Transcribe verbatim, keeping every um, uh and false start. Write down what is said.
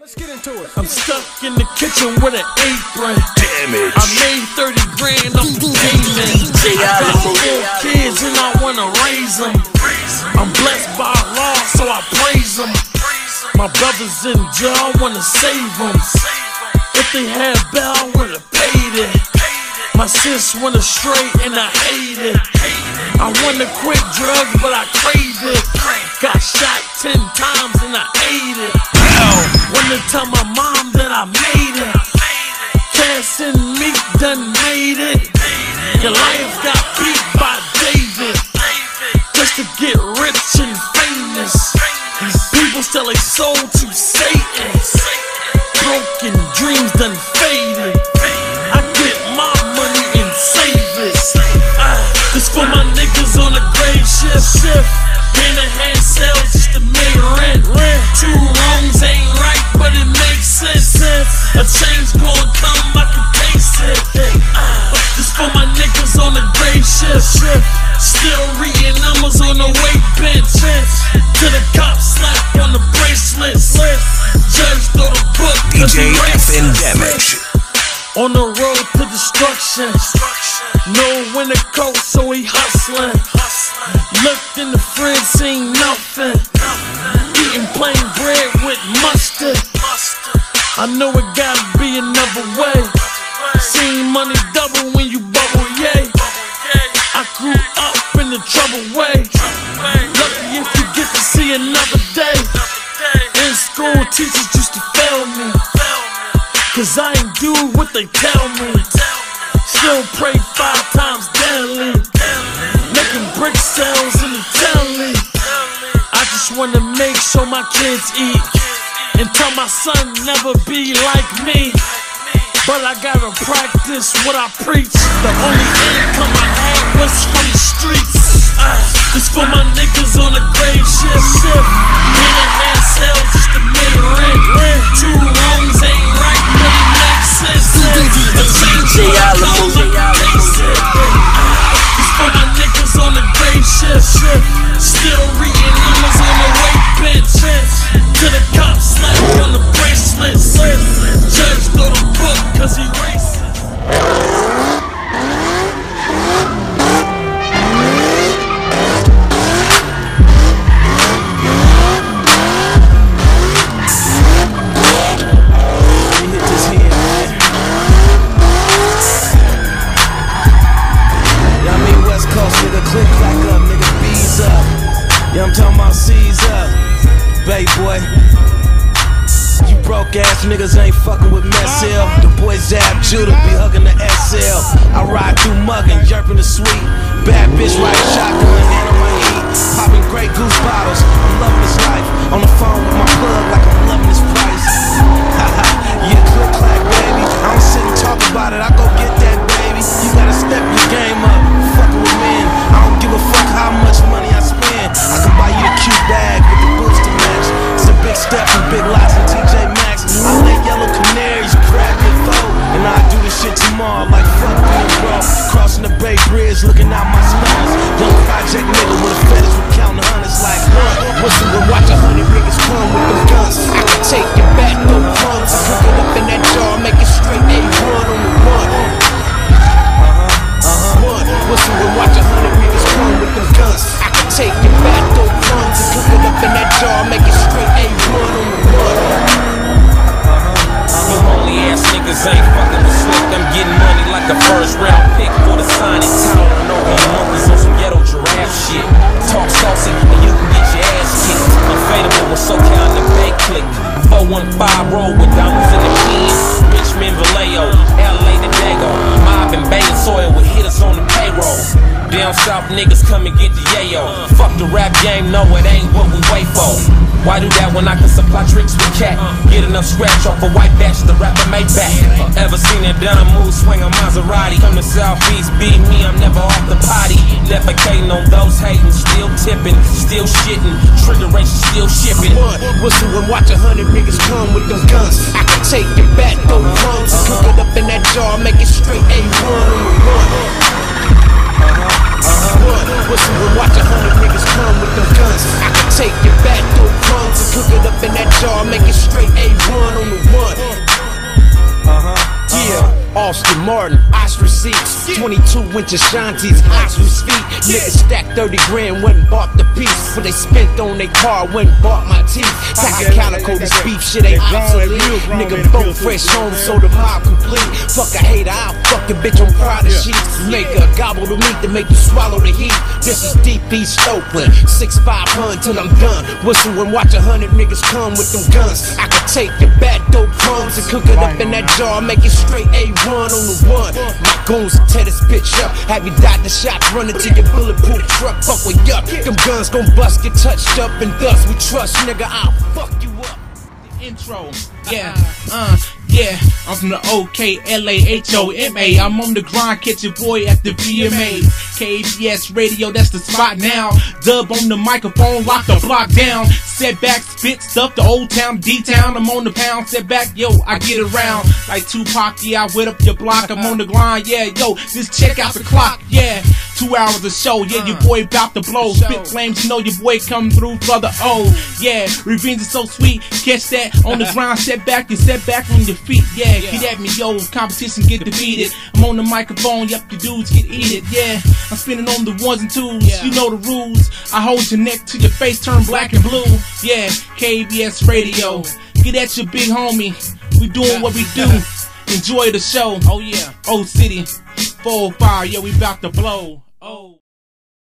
Let's get into it. I'm stuck in the kitchen with an apron. Damage. I made thirty grand off the payment. I got four kids and I wanna raise them. I'm blessed by Allah, so I praise them. My brothers in jail, I wanna save them. If they had bail, I would've paid it. My sis went astray and I hate it. I wanna quit drugs, but I crave it. Got shot ten times and I ate it. Wanna tell my mom that I made it. Cass and Meek done made it. Goliath got beat by David just to get rich and famous. People sell their soul to Satan. Broken dreams done faded. I get my money and save it. uh, This for my niggas on the grave shift. Hand to hand sales just to make rent. Two wrongs ain't right, but it makes sense. A change gon' come, I can taste it. uh, This for my niggas on the grave shift. Still reading numbers on the weight bench. To the cops slap on the bracelets. Judge throw the book cause he racist. On the road to destruction. No winter coat, so he hustling. Looked in the fridge, seen nothing. Eating plain bread with mustard. I know it gotta be another way. Seen money double when you bubble, yay. I grew up in the trouble way. Lucky if you get to see another day. In school, teachers used to fail me, cause I ain't do what they tell me. Still pray five times daily. Making brick sales in the telly. I just wanna make sure my kids eat, and tell my son never be like me. But I gotta practice what I preach. The only income I had was from the streets. uh, This for my niggas on the grave shift. Hand to hand sales just to make rent. Two wrongs ain't right, but it makes sense. A change gon' come, I can taste it. uh, This for my niggas on the grave shift. Still reading numbers on the weight bench. To the cops slap on the bracelets. Judge throw the book cause he racist. Click, clack up, nigga, B's up. Yeah, I'm talking about C's up. Bay boy. You broke ass niggas ain't fucking with Mess L. The boy Zab Judah be hugging the S L. I ride through mugging, yerping the sweet. Bad bitch riding shotgun, hand on my heat. Popping Grey Goose bottles, I'm loving this life. On the phone with my plug like I'm loving this price. Haha, yeah, click, clack, baby. I don't sit and talk about it, I go get that, baby. You gotta step your game up, fucking with men. I don't give a fuck how much money I spend. I can buy you a cute bag with the boots to match. It's a big step from Big Lots and T J Maxx. I lay yellow canaries, grab your phone, and I do this shit tomorrow like fuck being broke. Crossing the Bay Bridge, looking out my stars. Young project nigga with a fetish with counting hundreds like huh. Whistle and watch a hundred niggas come with them guns. I can take it back, no punks. Cook it up in that jar, make it straight A one on the one. Whistle and watch a hundred niggas come with them guns. I can take it back, dope runs, and cook it up in that jar, make it straight A one on the one. You only ass niggas ain't fucking with slick. I'm getting money like a first round pick for the signing. Towering over your monkeys on some ghetto giraffe shit. Talk saucy and you can get your ass kicked. Unfadable with SoCal in the bank click. four one five roll with diamonds in the pen. Richmond, Vallejo, L A to Dago. Mob and banging soil with hitters on the payroll. Down south niggas come and get the yayo. Fuck the rap game, no it ain't what we wait for. Why do that when I can supply tricks with cat? Get enough scratch off a white batch, the rapper made back. Ever seen that done move, swing a Maserati? Come to Southeast, beat me, I'm never off the potty. Defecating on those hating, still tipping, still shitting. Trigger race, still shipping. Whistle and watch a hundred niggas come with them guns. I can take it back, those runs. Cook it up in that jar, make it straight A one on the one. Whistle and watch a hundred niggas come with them guns. I can take it back, throw crumbs and cook it up in that jar, make it straight A one on Austin Martin, ostrich seats, twenty-two inch Ashantis, ostrich feet. Niggas stacked thirty grand, went and bought the piece. What they spent on their car, went and bought my teeth. Pack a calico, this beef shit ain't obsolete. Nigga both fresh home, so the mob complete. Fuck a hater, I'll fuck a bitch on Prada sheets. Make her gobble the meat to make you swallow the heat. This is deep East Oakland, six five hundred till I'm done. Whistle and watch a hundred niggas come with them guns. I can take your bad dope crumbs and cook it up in that jar, make it straight A one on the one. My goons will tear this bitch up, have you dodge the shots, running to your bulletproof truck. Fuck with up, them guns gon' bust, get touched up and dust. We trust, nigga, I'll fuck you up. Intro, yeah, uh, yeah, I'm from the O K L A H O M A. I'm on the grind, catch your boy at the V M A. K B S Radio, that's the spot now. Dub on the microphone, lock the block down. Setback, spit stuff, the old town, D-town. I'm on the pound, setback, yo, I get around. Like Tupac, yeah, I wet up your block. I'm on the grind, yeah, yo, just check out the clock, yeah. Two hours of show, yeah, your boy about to blow. Spit flames, you know your boy come through for the O. Yeah, revenge is so sweet, catch that on the ground, set back and set back on your feet. Yeah, get at me, yo, competition get defeated. I'm on the microphone, yep, your dudes get eaten. Yeah, I'm spinning on the ones and twos, you know the rules. I hold your neck till your face turn black and blue. Yeah, K B S Radio, get at your big homie. We doing what we do. Enjoy the show. Oh yeah, Old City, four oh five, yeah, we about to blow.